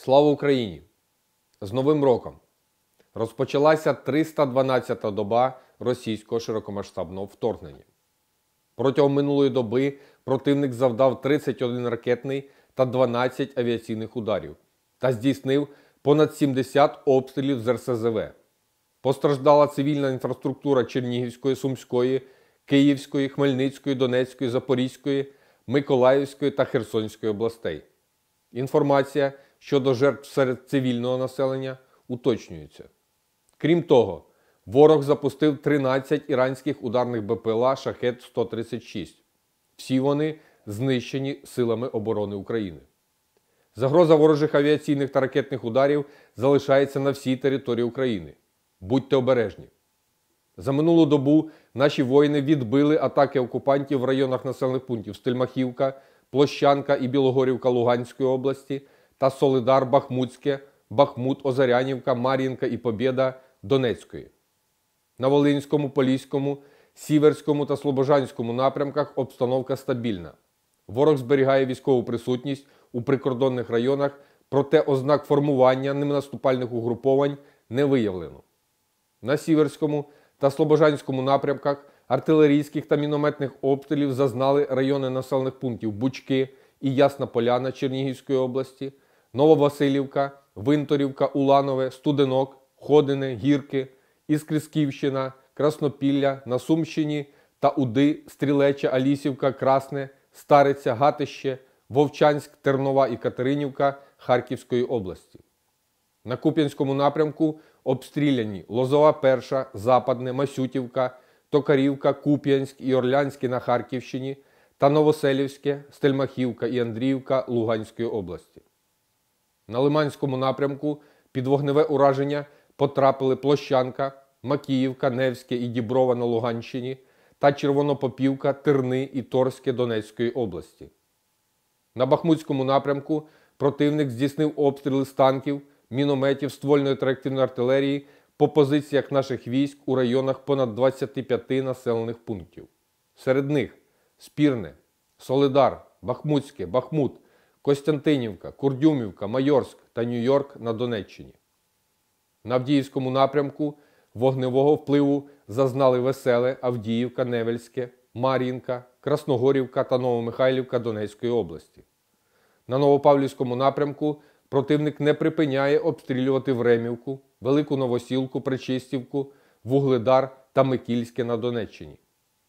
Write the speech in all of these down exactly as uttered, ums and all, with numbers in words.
Слава Україні! З Новим роком! Розпочалася триста дванадцята доба російського широкомасштабного вторгнення. Протягом минулої доби противник завдав тридцять один ракетний та дванадцять авіаційних ударів та здійснив понад сімдесят обстрілів з ер ес зе ве. Постраждала цивільна інфраструктура Чернігівської, Сумської, Київської, Хмельницької, Донецької, Запорізької, Миколаївської та Херсонської областей. Інформація щодо жертв серед цивільного населення уточнюється. Крім того, ворог запустив тринадцять іранських ударних бе пе ел а Шахед сто тридцять шість. Всі вони знищені силами оборони України. Загроза ворожих авіаційних та ракетних ударів залишається на всій території України. Будьте обережні. За минулу добу наші воїни відбили атаки окупантів в районах населених пунктів Стельмахівка, Площанка і Білогорівка Луганської області та Солидар, Бахмутське, Бахмут, Озарянівка, Мар'їнка і Побєда Донецької. На Волинському, Поліському, Сіверському та Слобожанському напрямках обстановка стабільна. Ворог зберігає військову присутність у прикордонних районах, проте ознак формування ними наступальних угруповань не виявлено. На Сіверському та Слобожанському напрямках артилерійських та мінометних обстрілів зазнали райони населених пунктів Бучки і Ясна Поляна Чернігівської області, Нововасилівка, Винторівка, Уланове, Студенок, Ходине, Гірки, Іскрисківщина, Краснопілля на Сумщині та Уди, Стрілеча, Алісівка, Красне, Стариця, Гатище, Вовчанськ, Тернова і Катеринівка Харківської області. На Куп'янському напрямку обстріляні Лозова Перша, Западне, Масютівка, Токарівка, Куп'янськ і Орлянське на Харківщині та Новоселівське, Стельмахівка і Андріївка Луганської області. На Лиманському напрямку під вогневе ураження потрапили Площанка, Макіївка, Невське і Діброва на Луганщині та Червонопопівка, Терни і Торське Донецької області. На Бахмутському напрямку противник здійснив обстріли з танків, мінометів, ствольної та реактивної артилерії по позиціях наших військ у районах понад двадцяти п'яти населених пунктів. Серед них Спірне, Солидар, Бахмутське, Бахмут, Костянтинівка, Курдюмівка, Майорськ та Нью-Йорк на Донеччині. На Авдіївському напрямку вогневого впливу зазнали Веселе, Авдіївка, Невельське, Мар'їнка, Красногорівка та Новомихайлівка Донецької області. На Новопавлівському напрямку противник не припиняє обстрілювати Времівку, Велику Новосілку, Пречистівку, Вугледар та Микільське на Донеччині.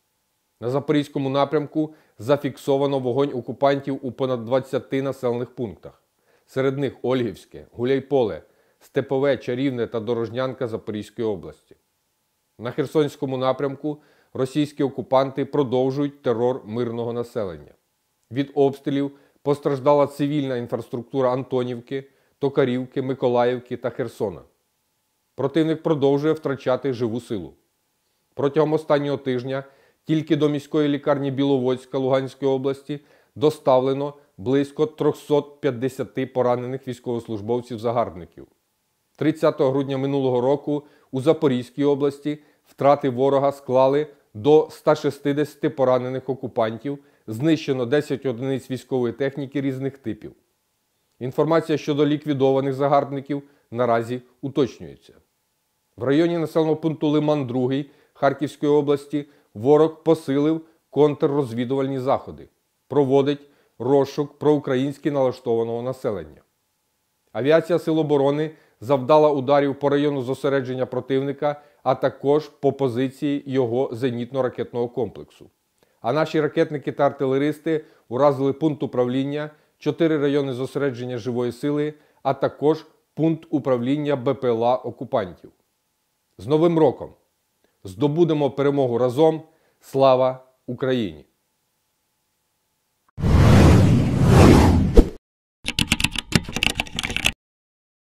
На Запорізькому напрямку зафіксовано вогонь окупантів у понад двадцяти населених пунктах. Серед них Ольгівське, Гуляйполе, Степове, Чарівне та Дорожнянка Запорізької області. На Херсонському напрямку російські окупанти продовжують терор мирного населення. Від обстрілів постраждала цивільна інфраструктура Антонівки, Токарівки, Миколаївки та Херсона. Противник продовжує втрачати живу силу. Протягом останнього тижня тільки до міської лікарні Біловодська Луганської області доставлено близько триста п'ятдесят поранених військовослужбовців-загарбників. тридцятого грудня минулого року у Запорізькій області втрати ворога склали до ста шістдесяти поранених окупантів, знищено десять одиниць військової техніки різних типів. Інформація щодо ліквідованих загарбників наразі уточнюється. В районі населеного пункту Лиман-другий Харківської області ворог посилив контррозвідувальні заходи, проводить розшук проукраїнськи налаштованого населення. Авіація Сил оборони завдала ударів по району зосередження противника, а також по позиції його зенітно-ракетного комплексу. А наші ракетники та артилеристи уразили пункт управління, чотири райони зосередження живої сили, а також пункт управління бе пе ел а окупантів. З Новим роком! Здобудемо перемогу разом! Слава Україні!